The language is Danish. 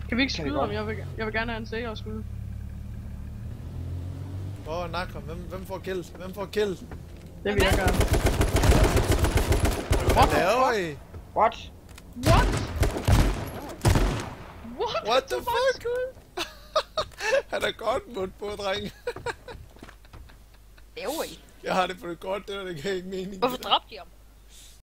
Kan vi ikke skyde ham? Jeg vil gerne have en sikker skud. Prøv at nakke ham. Hvem får kill? Hvem får kill? Det vil jeg gøre. Hvad laver I? What? What the fuck? Han er godt mund på, dreng. Laver I? Jeg har det på det godt, det giver ikke mening. Hvorfor dræbte de ham?